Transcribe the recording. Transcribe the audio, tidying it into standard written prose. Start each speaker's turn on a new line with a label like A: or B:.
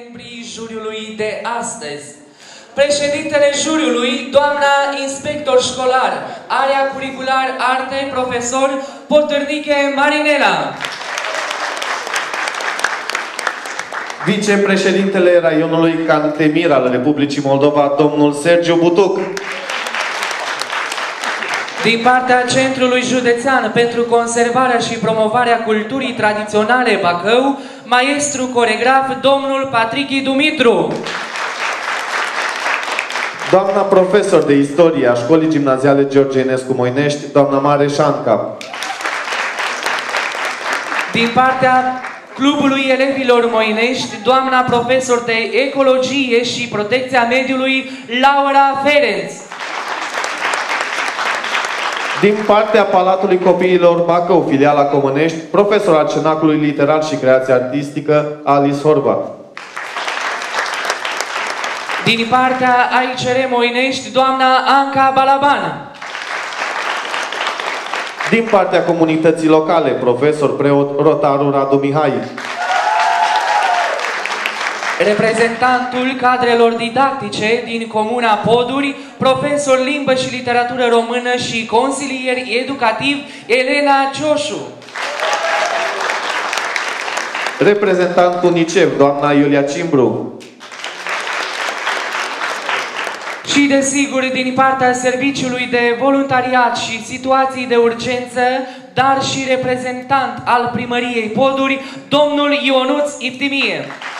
A: membrii juriului de astăzi. Președintele juriului, doamna inspector școlar, area curricular arte, profesor Potârniche Marinela.
B: Vicepreședintele raionului Cantemir al Republicii Moldova, domnul Sergiu Butuc.
A: Din partea Centrului Județean pentru Conservarea și Promovarea Culturii Tradiționale Bacău, maestru coregraf, domnul Patrichi Dumitru.
B: Doamna profesor de istorie a Școlii Gimnaziale George Enescu Moinești, doamna Mare Șanca.
A: Din partea Clubului Elevilor Moinești, doamna profesor de Ecologie și Protecția Mediului, Laura Ferenț.
B: Din partea Palatului Copiilor Bacău, filiala Comănești, profesor al Cenaclului Literar și Creație Artistică, Alice Horvat.
A: Din partea AICR Moinești, doamna Anca Balaban.
B: Din partea comunității locale, profesor preot Rotaru Radu Mihai.
A: Reprezentantul cadrelor didactice din Comuna Poduri, profesor limbă și literatură română și consilier educativ, Elena Cioșu.
B: Reprezentantul UNICEF, doamna Iulia Cimbru.
A: Și, desigur, din partea Serviciului de Voluntariat și Situații de Urgență, dar și reprezentant al Primăriei Poduri, domnul Ionuț Iftimie.